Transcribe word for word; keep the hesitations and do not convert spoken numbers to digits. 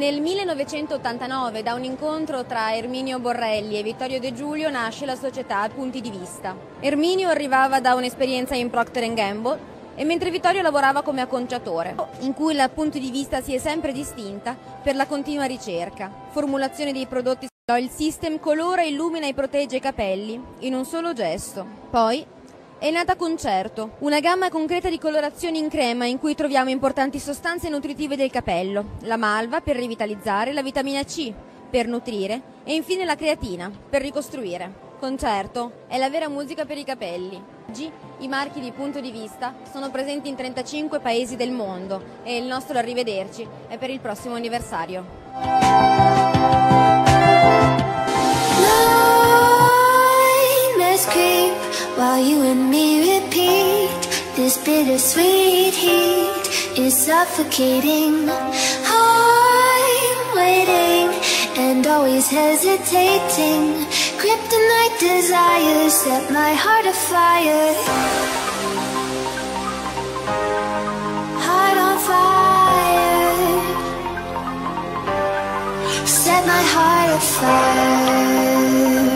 Nel millenovecentottantanove, da un incontro tra Erminio Borrelli e Vittorio De Giulio, nasce la società Punti di Vista. Erminio arrivava da un'esperienza in Procter and Gamble e mentre Vittorio lavorava come acconciatore, in cui la Punti di Vista si è sempre distinta per la continua ricerca, formulazione dei prodotti. Il system colora, illumina e protegge i capelli in un solo gesto. Poi è nata Concerto, una gamma concreta di colorazioni in crema in cui troviamo importanti sostanze nutritive del capello, la malva per rivitalizzare, la vitamina C per nutrire e infine la creatina per ricostruire. Concerto è la vera musica per i capelli. Oggi i marchi di Punto di Vista sono presenti in trentacinque paesi del mondo e il nostro arrivederci è per il prossimo anniversario. While you and me repeat, this bittersweet heat is suffocating. I'm waiting and always hesitating. Kryptonite desires set my heart afire. Heart on fire. Set my heart afire.